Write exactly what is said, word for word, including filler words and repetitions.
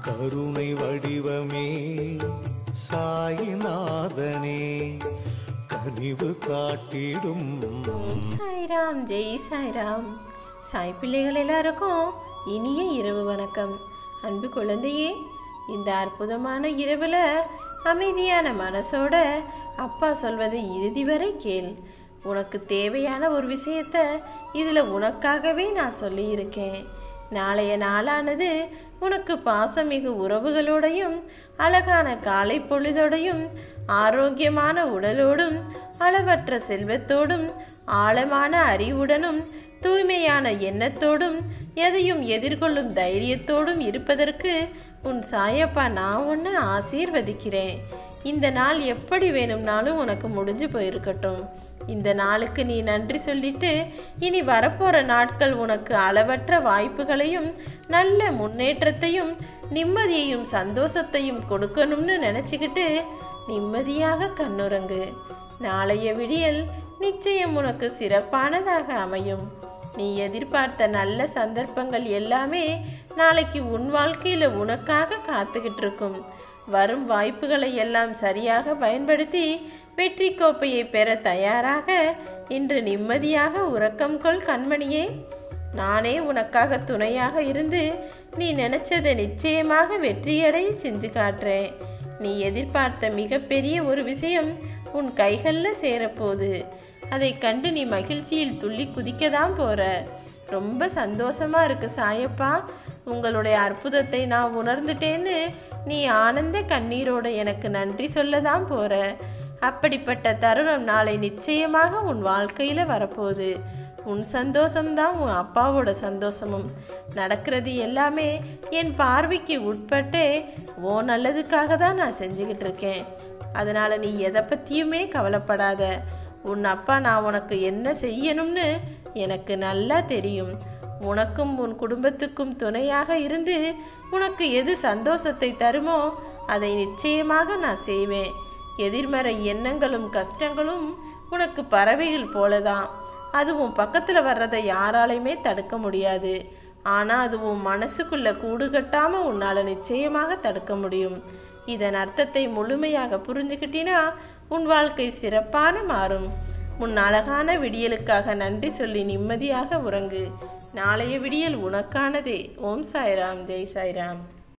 கருணை வடிவமே சாயிநாதனே கனிவு காட்டிடும். சாய்ராம், ஜெய் சாய்ராம். சாய் பிள்ளைகள் எல்லாருக்கும் இனிய இரவு வணக்கம். அன்பு குழந்தையே, இந்த அற்புதமான இரவுல அமைதியான மனசோட அப்பா சொல்வதை இறுதி வரை கேள். உனக்கு தேவையான ஒரு விஷயத்த இதில் உனக்காகவே நான் சொல்லியிருக்கேன். நாளைய நாளானது உனக்கு பாசமிகு உறவுகளோடையும் அழகான காலை பொழுதோடையும் ஆரோக்கியமான உடலோடும் அளவற்ற செல்வத்தோடும் ஆழமான அறிவுடனும் தூய்மையான எண்ணத்தோடும் எதையும் எதிர்கொள்ளும் தைரியத்தோடும் இருப்பதற்கு உன் சாயப்பா நான் உன்னை ஆசீர்வதிக்கிறேன். இந்த நாள் எப்படி வேணும்னாலும் உனக்கு முடிஞ்சு போயிருக்கட்டும். இந்த நாளுக்கு நீ நன்றி சொல்லிட்டு இனி வரப்போகிற நாட்கள் உனக்கு அளவற்ற வாய்ப்புகளையும் நல்ல முன்னேற்றத்தையும் நிம்மதியையும் சந்தோஷத்தையும் கொடுக்கணும்னு நினச்சிக்கிட்டு நிம்மதியாக கண்ணுறங்கு. நாளைய விடியல் நிச்சயம் உனக்கு சிறப்பானதாக அமையும். நீ எதிர்பார்த்த நல்ல சந்தர்ப்பங்கள் எல்லாமே நாளைக்கு உன் வாழ்க்கையில் உனக்காக காத்துக்கிட்டு இருக்கும். வரும் வாய்ப்புகளை எல்லாம் சரியாக பயன்படுத்தி வெற்றி கோப்பையை பெற தயாராக இன்று நிம்மதியாக உறக்கம் கொள் கண்மணியே. நானே உனக்காக துணையாக இருந்து நீ நினைச்சதை நிச்சயமாக வெற்றியடை செஞ்சு காட்டுறேன். நீ எதிர்பார்த்த மிகப்பெரிய ஒரு விஷயம் உன் கைகளில் சேரப்போகுது. அதை கண்டு நீ மகிழ்ச்சியில் துள்ளி குதிக்க தான் போற. ரொம்ப சந்தோஷமா இருக்கு சாயப்பா, உங்களுடைய அற்புதத்தை நான் உணர்ந்துட்டேன்னு நீ ஆனந்த கண்ணீரோட எனக்கு நன்றி சொல்ல தான் போற. அப்படிப்பட்ட தருணம் நாளை நிச்சயமாக உன் வாழ்க்கையில வரப்போகுது. உன் சந்தோஷம்தான் உன் அப்பாவோட சந்தோஷமும். நடக்கிறது எல்லாமே என் பார்வைக்கு உட்பட்டே ஓ நல்லதுக்காக தான் நான் செஞ்சுக்கிட்டு இருக்கேன். அதனால நீ எதை பற்றியுமே கவலைப்படாத. உன் அப்பா நான் உனக்கு என்ன செய்யணும்னு எனக்கு நல்லா தெரியும். உனக்கும் உன் குடும்பத்துக்கும் துணையாக இருந்து உனக்கு எது சந்தோஷத்தை தருமோ அதை நிச்சயமாக நான் செய்வேன். எதிர்மறை எண்ணங்களும் கஷ்டங்களும் உனக்கு பறவைகள் போலதான். அது உன் பக்கத்தில் வர்றதை யாராலையுமே தடுக்க முடியாது. ஆனால் அது உன் மனசுக்குள்ளே கூடு கட்டாமல் உன்னால் நிச்சயமாக தடுக்க முடியும். இதன் அர்த்தத்தை முழுமையாக புரிஞ்சுக்கிட்டினா உன் வாழ்க்கை சிறப்பான மாறும். உன் அழகான விடியலுக்காக நன்றி சொல்லி நிம்மதியாக உறங்கு. நாளைய விடியல் உனக்கானதே. ஓம் சாய்ராம், ஜெய் சாய்ராம்.